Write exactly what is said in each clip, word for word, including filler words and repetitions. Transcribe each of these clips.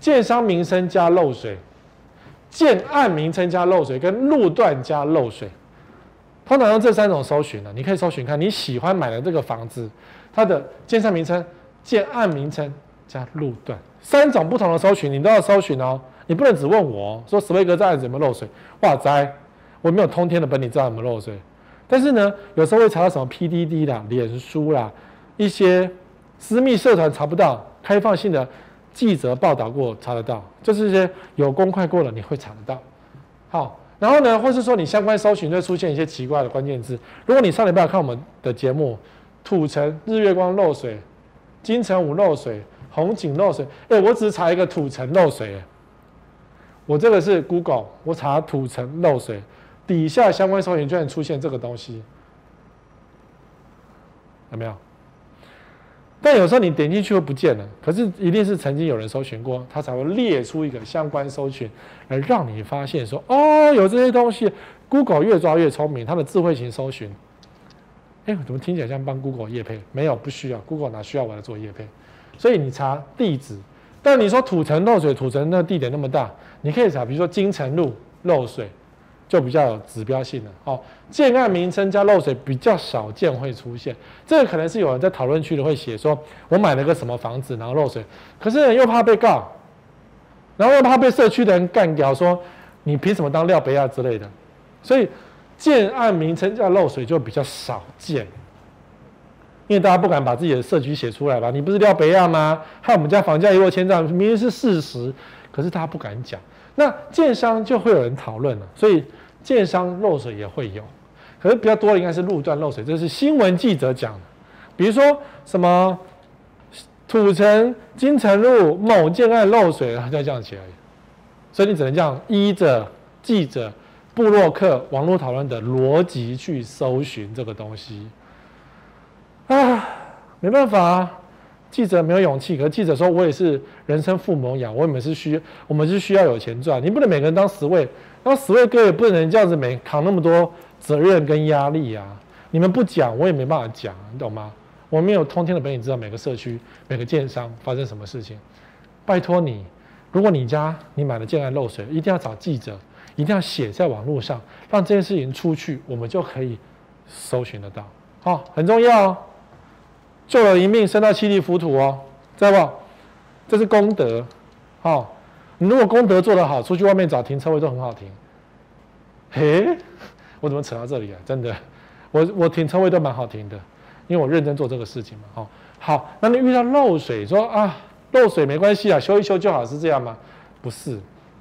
建商名称加漏水，建案名称加漏水，跟路段加漏水。通常用这三种搜寻呢，你可以搜寻看你喜欢买的这个房子，它的建商名称、建案名称加路段，三种不同的搜寻，你都要搜寻哦。你不能只问我、哦、说史威格这案子有没有漏水？哇塞，我没有通天的本，你知道有没有漏水？但是呢，有时候会查到什么 P D D 啦、脸书啦，一些私密社团查不到，开放性的记者报道过查得到，就是这些有公开过的你会查得到。好。然后呢，或是说你相关搜寻就会出现一些奇怪的关键字。如果你上礼拜有看我们的节目，土城日月光漏水，金城武漏水，红景漏水，哎，我只查一个土城漏水，我这个是 Google， 我查土城漏水，底下相关搜寻居然出现这个东西，有没有？但有时候你点进去会不见了，可是一定是曾经有人搜寻过，它才会列出一个相关搜寻，来让你发现说，哦，有这些东西。Google 越抓越聪明，它的智慧型搜寻，哎，怎么听起来像帮 Google 业配？没有，不需要 ，Google 哪需要我来做业配？所以你查地址，但你说土城漏水，土城那地点那么大，你可以查，比如说金城路漏水。就比较有指标性了。哦，建案名称加漏水比较少见会出现，这个可能是有人在讨论区里会写说，我买了个什么房子，然后漏水，可是又怕被告，然后又怕被社区的人干掉，说你凭什么当廖北亚之类的，所以建案名称加漏水就比较少见，因为大家不敢把自己的社区写出来吧？你不是廖北亚吗？害我们家房价一落千丈，明明是事实，可是大家不敢讲。那建商就会有人讨论了，所以建商漏水也会有，可是比较多的应该是路段漏水，这是新闻记者讲的。比如说什么土城金城路某建案漏水，它就这样写而已。所以你只能这样依着记者、部落客、网络讨论的逻辑去搜寻这个东西。啊，没办法啊。记者没有勇气，可是记者说：“我也是人生父母养，我们是需，我们是需要有钱赚。你不能每个人当十位，然后十位哥也不能这样子每扛那么多责任跟压力啊！你们不讲，我也没办法讲，你懂吗？我没有通天的本领知道每个社区、每个建商发生什么事情。拜托你，如果你家你买了建案漏水，一定要找记者，一定要写在网络上，让这件事情出去，我们就可以搜寻得到。好，很重要哦。”救了一命，升到七地浮屠哦，知道不？这是功德，哦。你如果功德做得好，出去外面找停车位都很好停。嘿，我怎么扯到这里啊？真的，我我停车位都蛮好停的，因为我认真做这个事情嘛。哦，好，那你遇到漏水，说啊漏水没关系啊，修一修就好，是这样吗？不是，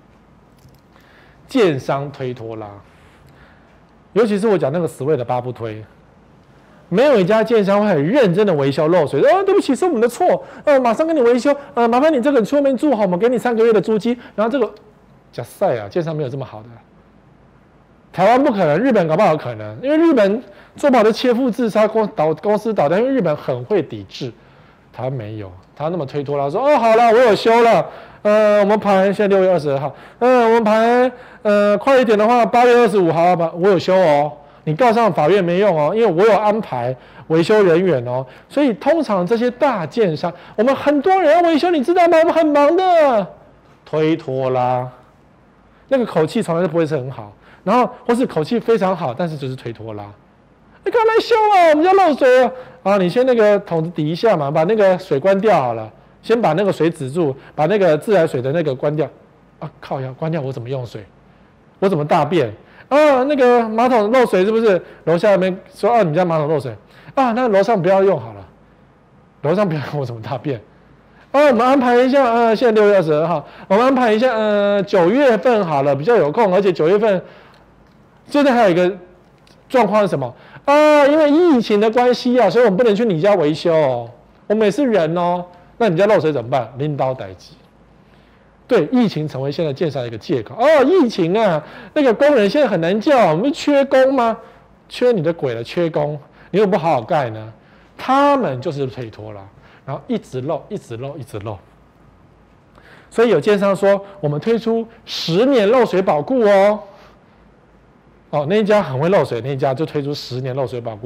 建商推拖拉，尤其是我讲那个十位的八不推。没有一家建商会很认真的维修漏水，哦，对不起，是我们的错，呃，马上给你维修，呃，麻烦你这个去外面住好，我们给你三个月的租金，然后这个，假赛啊，建商没有这么好的，台湾不可能，日本搞不好可能，因为日本做不好的切腹自杀，公倒公司倒掉，因为日本很会抵制，台湾没有，台湾那么推脱了，说哦好了，我有修了，呃，我们盘现在六月二十二号，嗯、呃，我们盘呃快一点的话，八月二十五号吧，我有修哦。你告上法院没用哦，因为我有安排维修人员哦，所以通常这些大建商，我们很多人要维修，你知道吗？我们很忙的，推脱啦，那个口气从来都不会是很好，然后或是口气非常好，但是就是推脱啦。你赶快来修啊，我们家漏水了啊！你先那个桶子抵一下嘛，把那个水关掉好了，先把那个水止住，把那个自来水的那个关掉。啊，靠呀，关掉我怎么用水？我怎么大便？啊，那个马桶漏水是不是？楼下那边说啊，你家马桶漏水啊，那楼上不要用好了，楼上不要用我怎么大便？啊，我们安排一下，呃，现在六月二十二号，我们安排一下，呃，九月份好了，比较有空，而且九月份，现在还有一个状况是什么？啊，因为疫情的关系啊，所以我们不能去你家维修哦，我们也是人哦，那你家漏水怎么办？拎刀代击。对，疫情成为现在建商的一个借口。哦，疫情啊，那个工人现在很难叫，我们缺工吗？缺你的鬼了，缺工，你又不好好盖呢？他们就是推脱啦，然后一直漏，一直漏，一直漏。所以有建商说，我们推出十年漏水保固哦。哦，那一家很会漏水，那一家就推出十年漏水保固。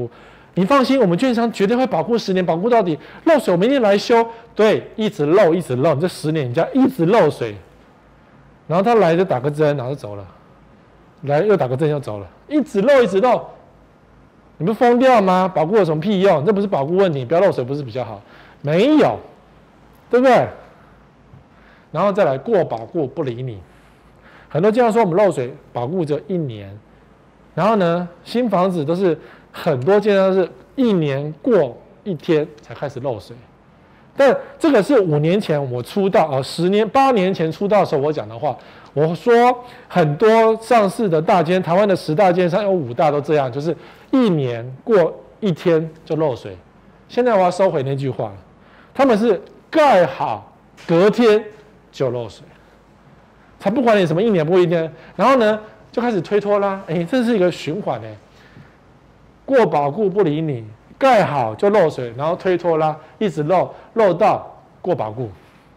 你放心，我们券商绝对会保固十年，保固到底。漏水我们一定来修，对，一直漏一直漏，你这十年你家一直漏水，然后他来就打个针，然后就走了，来又打个针又走了，一直漏一直漏，你不疯掉吗？保固有什么屁用？这不是保固问题，不要漏水不是比较好？没有，对不对？然后再来过保固不理你，很多经销说我们漏水保固只有一年，然后呢，新房子都是很多经销是一年过一天才开始漏水，但这个是五年前我出道啊，十年八年前出道的时候我讲的话，我说很多上市的大间，台湾的十大间商有五大都这样，就是一年过一天就漏水。现在我要收回那句话了，他们是盖好隔天就漏水，才不管你什么一年不过一天，然后呢就开始推脱啦，哎，这是一个循环哎，过保固不理你，盖好就漏水，然后推脱啦，一直漏漏到过保固，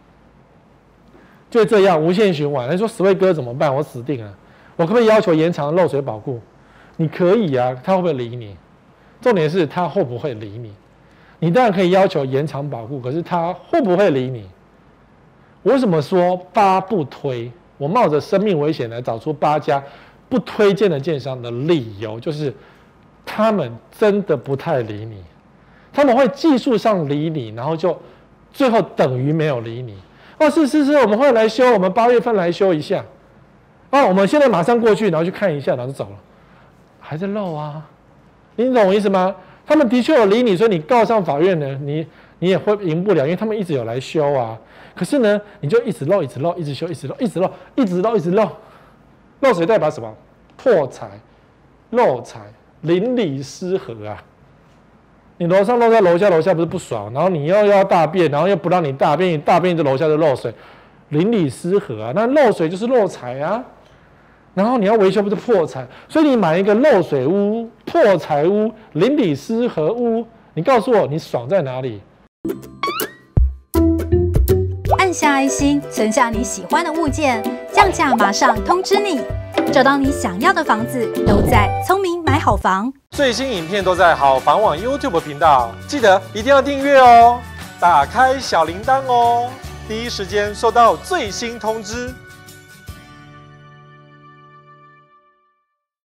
就这样无限循环。你说十位哥怎么办？我死定了，我可不可以要求延长漏水保固？你可以啊，他会不会理你？重点是他会不会理你？你当然可以要求延长保固，可是他会不会理你？我为什么说八不推？我冒着生命危险来找出八家不推荐的建商的理由，就是他们真的不太理你，他们会技术上理你，然后就最后等于没有理你。哦，是是是，我们会来修，我们八月份来修一下。哦，我们现在马上过去，然后去看一下，然后就走了，还在漏啊。你懂我意思吗？他们的确有理你，所以你告上法院呢，你你也会赢不了，因为他们一直有来修啊。可是呢，你就一直漏，一直漏，一直修，一直漏，一直漏，一直漏，一直漏。漏水代表什么？破财、漏财、邻里失和啊！你楼上漏在楼下，楼下不是不爽，然后你又要大便，然后又不让你大便，你大便就楼下就漏水，邻里失和啊！那漏水就是漏财啊！然后你要维修不是破财，所以你买一个漏水屋、破财屋、邻里失和屋，你告诉我你爽在哪里？ 按下爱心，存下你喜欢的物件，降价马上通知你，找到你想要的房子，都在聪明买好房。 最新影片都在好房网 YouTube 频道，记得一定要订阅哦，打开小铃铛哦，第一时间收到最新通知。